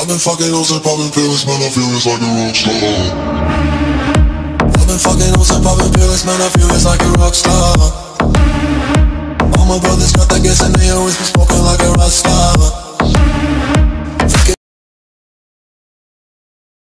I've been fucking hoes and popping pills, man, I feel it's like a rock star. I've been fucking hoes and popping pills, man, I feel it's like a rock star. All my brothers got that gas and they always be smoking like a